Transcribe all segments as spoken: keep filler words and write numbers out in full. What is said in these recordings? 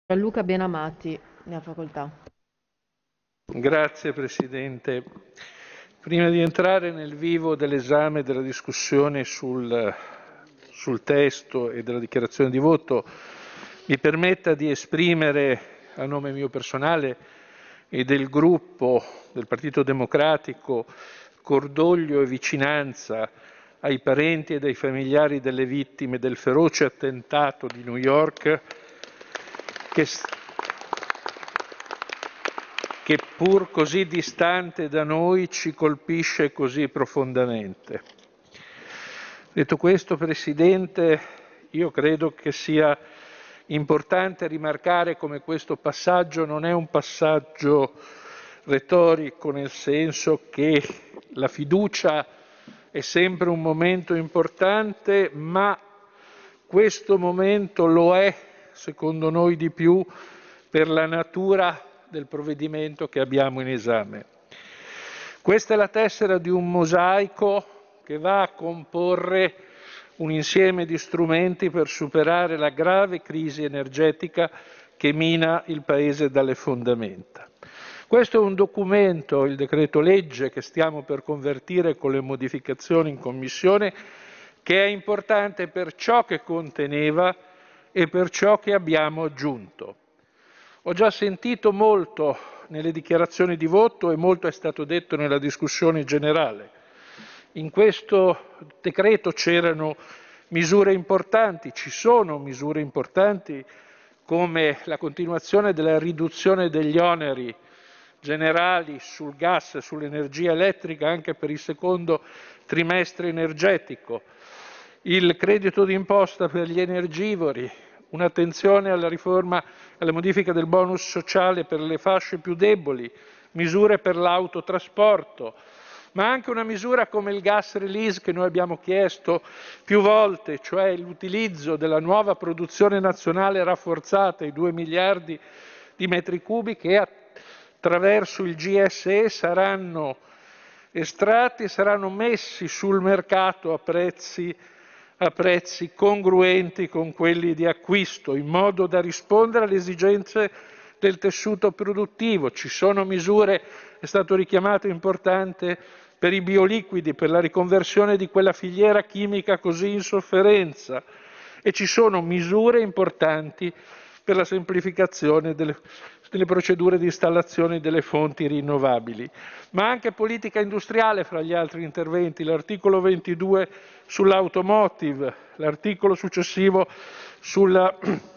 Gianluca Benamati, ne ha facoltà. Grazie Presidente. Prima di entrare nel vivo dell'esame della discussione sul, sul testo e della dichiarazione di voto, mi permetta di esprimere a nome mio personale e del gruppo del Partito Democratico cordoglio e vicinanza ai parenti ed ai familiari delle vittime del feroce attentato di New York che che pur così distante da noi ci colpisce così profondamente. Detto questo, Presidente, io credo che sia importante rimarcare come questo passaggio non è un passaggio retorico, nel senso che la fiducia è sempre un momento importante, ma questo momento lo è, secondo noi, di più per la natura del provvedimento che abbiamo in esame. Questa è la tessera di un mosaico che va a comporre un insieme di strumenti per superare la grave crisi energetica che mina il Paese dalle fondamenta. Questo è un documento, il decreto legge che stiamo per convertire con le modificazioni in Commissione, che è importante per ciò che conteneva e per ciò che abbiamo aggiunto. Ho già sentito molto nelle dichiarazioni di voto e molto è stato detto nella discussione generale. In questo decreto c'erano misure importanti, ci sono misure importanti come la continuazione della riduzione degli oneri generali sul gas e sull'energia elettrica anche per il secondo trimestre energetico, il credito d'imposta per gli energivori, un'attenzione alla riforma, alla modifica del bonus sociale per le fasce più deboli, misure per l'autotrasporto, ma anche una misura come il gas release che noi abbiamo chiesto più volte, cioè l'utilizzo della nuova produzione nazionale rafforzata, i due miliardi di metri cubi che attraverso il G S E saranno estratti e saranno messi sul mercato a prezzi a prezzi congruenti con quelli di acquisto, in modo da rispondere alle esigenze del tessuto produttivo. Ci sono misure, è stato richiamato importante, per i bioliquidi, per la riconversione di quella filiera chimica così in sofferenza e ci sono misure importanti per la semplificazione delle, delle procedure di installazione delle fonti rinnovabili, ma anche politica industriale fra gli altri interventi, l'articolo ventidue sull'automotive, l'articolo successivo sulla,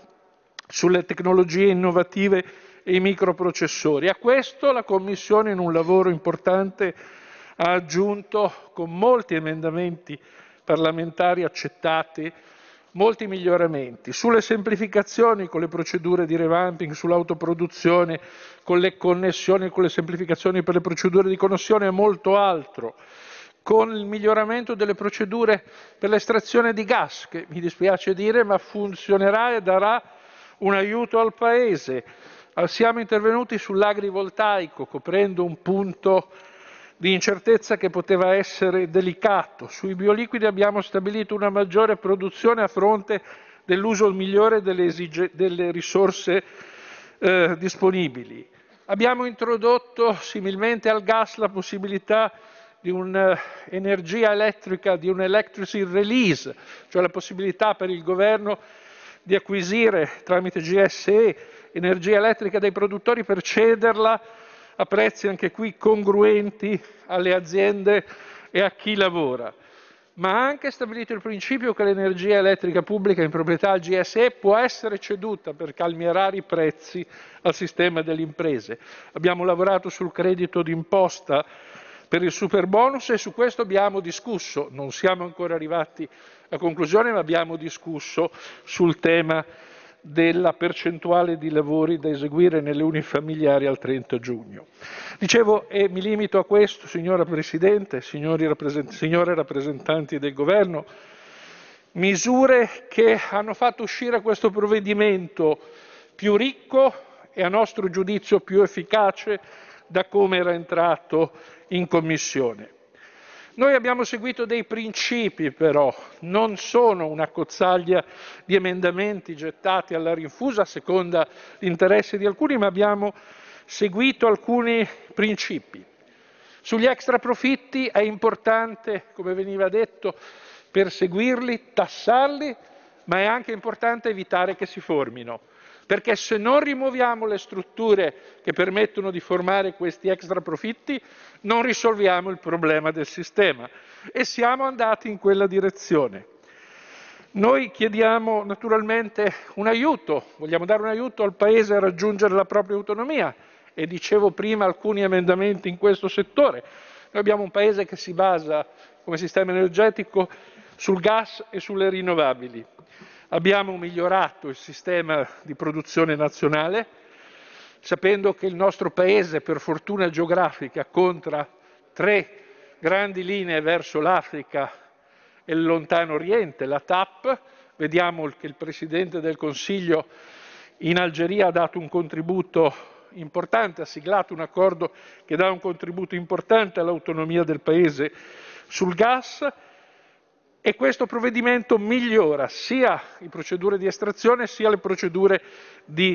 sulle tecnologie innovative e i microprocessori. A questo la Commissione, in un lavoro importante, ha aggiunto con molti emendamenti parlamentari accettati molti miglioramenti sulle semplificazioni con le procedure di revamping, sull'autoproduzione, con le connessioni, con le semplificazioni per le procedure di connessione e molto altro, con il miglioramento delle procedure per l'estrazione di gas, che mi dispiace dire ma funzionerà e darà un aiuto al Paese. Siamo intervenuti sull'agrivoltaico coprendo un punto di incertezza che poteva essere delicato. Sui bioliquidi abbiamo stabilito una maggiore produzione a fronte dell'uso migliore delle, esige- delle risorse eh, disponibili. Abbiamo introdotto, similmente al gas, la possibilità di un'energia elettrica, di un electricity release, cioè la possibilità per il governo di acquisire tramite G S E energia elettrica dai produttori per cederla a prezzi anche qui congruenti alle aziende e a chi lavora, ma ha anche stabilito il principio che l'energia elettrica pubblica in proprietà al G S E può essere ceduta per calmierare i prezzi al sistema delle imprese. Abbiamo lavorato sul credito d'imposta per il superbonus e su questo abbiamo discusso, non siamo ancora arrivati a conclusione, ma abbiamo discusso sul tema della percentuale di lavori da eseguire nelle unifamiliari al trenta giugno. Dicevo, e mi limito a questo, signora Presidente, signori rappresent- signore rappresentanti del Governo, misure che hanno fatto uscire questo provvedimento più ricco e a nostro giudizio più efficace da come era entrato in Commissione. Noi abbiamo seguito dei principi però, non sono una cozzaglia di emendamenti gettati alla rinfusa a seconda l'interesse di alcuni, ma abbiamo seguito alcuni principi. Sugli extraprofitti è importante, come veniva detto, perseguirli, tassarli, ma è anche importante evitare che si formino, perché se non rimuoviamo le strutture che permettono di formare questi extraprofitti non risolviamo il problema del sistema e siamo andati in quella direzione. Noi chiediamo naturalmente un aiuto, vogliamo dare un aiuto al Paese a raggiungere la propria autonomia e dicevo prima alcuni emendamenti in questo settore. Noi abbiamo un Paese che si basa come sistema energetico sul gas e sulle rinnovabili. Abbiamo migliorato il sistema di produzione nazionale, sapendo che il nostro Paese, per fortuna geografica, conta tre grandi linee verso l'Africa e il lontano Oriente, la T A P. Vediamo che il Presidente del Consiglio in Algeria ha dato un contributo importante, ha siglato un accordo che dà un contributo importante all'autonomia del Paese sul gas. E questo provvedimento migliora sia le procedure di estrazione sia le procedure di,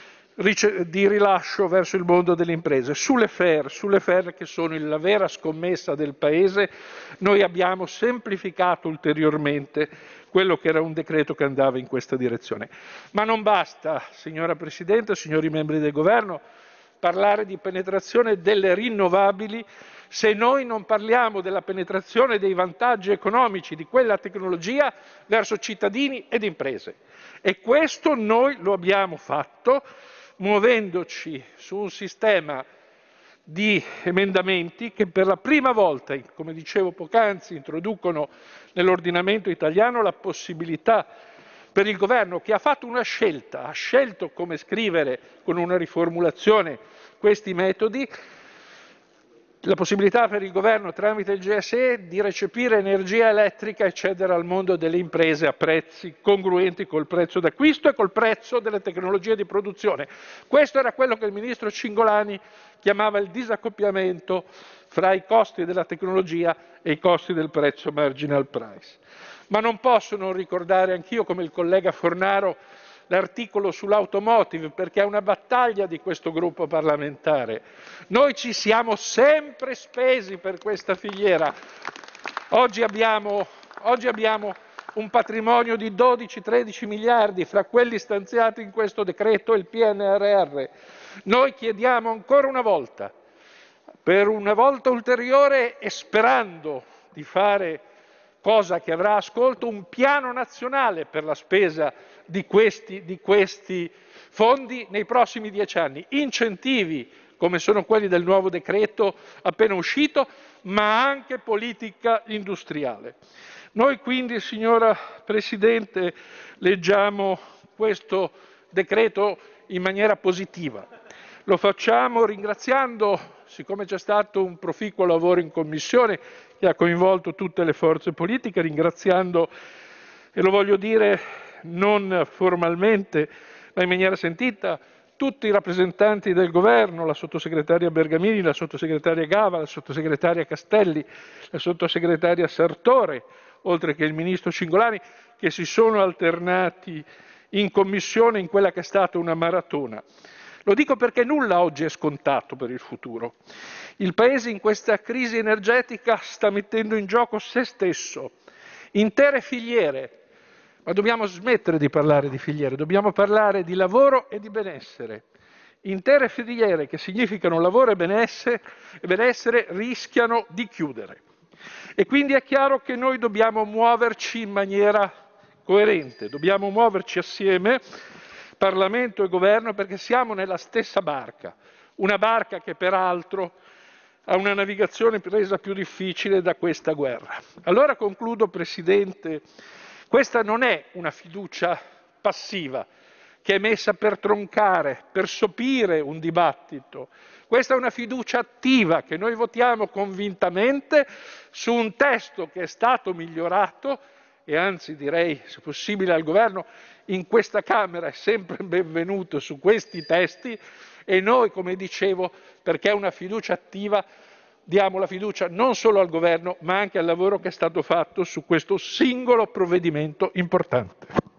di rilascio verso il mondo delle imprese. Sulle F E R, sulle F E R che sono la vera scommessa del Paese, noi abbiamo semplificato ulteriormente quello che era un decreto che andava in questa direzione. Ma non basta, signora Presidente, signori membri del Governo, parlare di penetrazione delle rinnovabili se noi non parliamo della penetrazione dei vantaggi economici di quella tecnologia verso cittadini ed imprese. E questo noi lo abbiamo fatto muovendoci su un sistema di emendamenti che per la prima volta, come dicevo poc'anzi, introducono nell'ordinamento italiano la possibilità per il governo che ha fatto una scelta, ha scelto come scrivere con una riformulazione questi metodi, la possibilità per il governo tramite il G S E di recepire energia elettrica e cedere al mondo delle imprese a prezzi congruenti col prezzo d'acquisto e col prezzo delle tecnologie di produzione. Questo era quello che il ministro Cingolani chiamava il disaccoppiamento fra i costi della tecnologia e i costi del prezzo marginal price. Ma non posso non ricordare anch'io, come il collega Fornaro, l'articolo sull'automotive, perché è una battaglia di questo gruppo parlamentare. Noi ci siamo sempre spesi per questa filiera. Oggi abbiamo, oggi abbiamo un patrimonio di dodici tredici miliardi fra quelli stanziati in questo decreto e il P N R R. Noi chiediamo ancora una volta, per una volta ulteriore e sperando di fare cosa che avrà ascolto, un piano nazionale per la spesa di questi, di questi fondi nei prossimi dieci anni. Incentivi, come sono quelli del nuovo decreto appena uscito, ma anche politica industriale. Noi quindi, signora Presidente, leggiamo questo decreto in maniera positiva. Lo facciamo ringraziando, siccome c'è stato un proficuo lavoro in Commissione che ha coinvolto tutte le forze politiche, ringraziando, e lo voglio dire non formalmente, ma in maniera sentita, tutti i rappresentanti del Governo, la sottosegretaria Bergamini, la sottosegretaria Gava, la sottosegretaria Castelli, la sottosegretaria Sartore, oltre che il ministro Cingolani, che si sono alternati in Commissione in quella che è stata una maratona. Lo dico perché nulla oggi è scontato per il futuro. Il Paese in questa crisi energetica sta mettendo in gioco se stesso, intere filiere, ma dobbiamo smettere di parlare di filiere, dobbiamo parlare di lavoro e di benessere. Intere filiere che significano lavoro e benessere, e benessere rischiano di chiudere. E quindi è chiaro che noi dobbiamo muoverci in maniera coerente, dobbiamo muoverci assieme, Parlamento e Governo, perché siamo nella stessa barca, una barca che peraltro ha una navigazione resa più difficile da questa guerra. Allora concludo, Presidente, questa non è una fiducia passiva che è messa per troncare, per sopire un dibattito. Questa è una fiducia attiva che noi votiamo convintamente su un testo che è stato migliorato e anzi direi, se possibile, al Governo in questa Camera è sempre benvenuto su questi testi e noi, come dicevo, perché è una fiducia attiva, diamo la fiducia non solo al governo, ma anche al lavoro che è stato fatto su questo singolo provvedimento importante.